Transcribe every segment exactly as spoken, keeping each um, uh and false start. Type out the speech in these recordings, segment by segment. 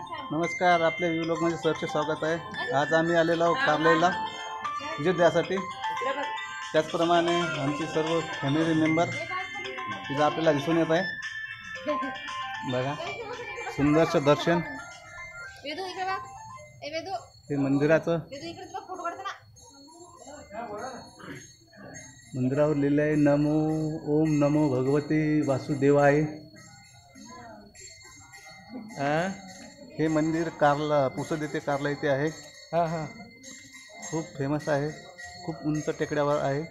नमस्कार, आपल्या व्लॉगमध्ये सहर्ष स्वागत आहे। आज आम्ही आलेलो आहोत कारलेला विजिट द्यासाठी। त्याचप्रमाणे आमची सर्व फॅमिली मेंबर इथं आपल्याला दिसून येत आहे। बघा, सुंदरचं दर्शन हे मंदिराचं। मंदिरावर लिहिलं आहे नमो ओम नमो भगवते वासुदेवाय। हे मंदिर कारला पुसद येथे कारला इथे आहे। हां हां, खूप फेमस आहे, खूप उंच टेकड्यावर आहे।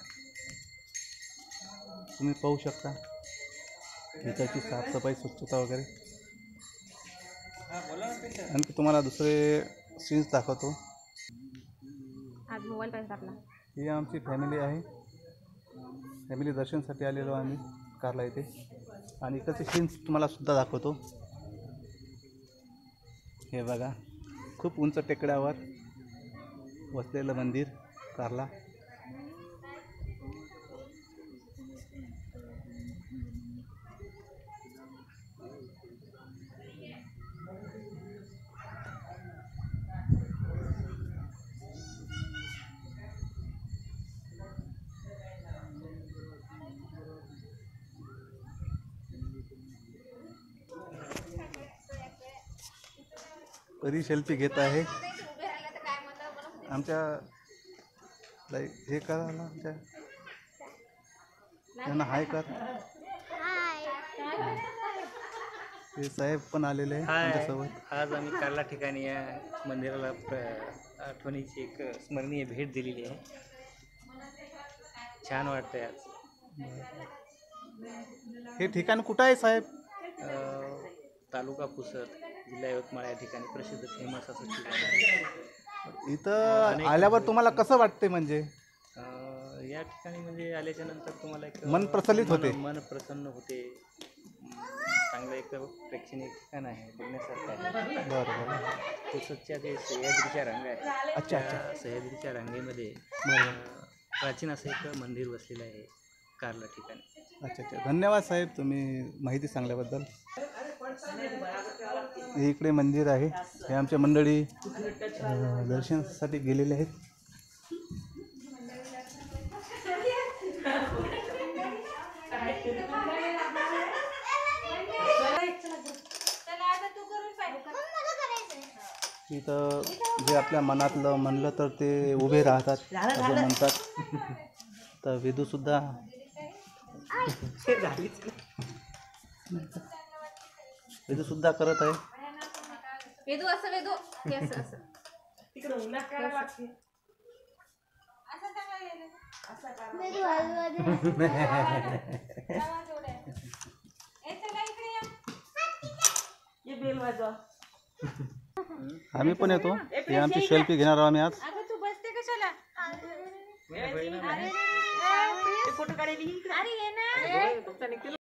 तुम्ही पाहू शकता इथची साफसफाई स्वच्छता वगैरे। आणखी तुम्हाला दुसरे सीन्स दाखवतो। आज मोबाईल पाहिजे आपला। ही आमची फॅमिली आहे, फॅमिली दर्शनासाठी आलेलो आम्ही कारला इथे। आणि इकडचे सीन्स तुम्हाला सुद्धा दाखवतो। हे बघा, खूप उंच टेकड्यावर वसलेलं मंदिर कारला। परी सेल्फी घेत आहे आमच्या लाईक हे करा ना, आमच्या त्यांना हाय कर। हे साहेब पण आलेले आहे आमच्यासोबत। आज आम्ही कारला ठिकाणी या मंदिराला आठवणीची एक स्मरणीय भेट दिलेली आहे। छान वाटतंय आज। हे ठिकाण कुठं आहे साहेब? तालुका पुसद, जिल्हा यवतमाळ या ठिकाणी प्रसिद्ध फेमस असं ठिकाण आहे। इथं आल्यावर तुम्हाला कसं वाटते? म्हणजे या ठिकाणी म्हणजे आल्याच्या नंतर तुम्हाला एक मन प्रसन्नित होते, मन प्रसन्न होते। चांगलं एक प्रेक्षणीय ठिकाण आहे, बघण्यासारखं आहे। बरं बरं। पुसदच्या जे सह्याद्रीच्या रांगा आहेत, अच्छा अच्छा, सह्याद्रीच्या रांगेमध्ये प्राचीन असं एक मंदिर वसलेलं आहे कारला ठिकाणी। अच्छा अच्छा, धन्यवाद साहेब तुम्ही माहिती सांगल्याबद्दल। हे इकडे मंदिर आहे, हे आमच्या मंडळी दर्शनासाठी गेलेले आहेत। इथं जे आपल्या मनातलं म्हणलं तर ते उभे राहतात असं म्हणतात। तर वेदू सुद्धा वेदू सुद्धा करत आहे। वेदू असं वेदू हे असं असं तिकडे उन्हात करायला लागते असं टाकायला असं करा वेदू हलवा ए चला इकडे या ये बेल वाजवा। आम्ही पण येतो, हे आमची सेल्फी घेणार आहोत आम्ही आज। अगं तू बसते कशाला? अरे फोटो काढायला अरे ये ना।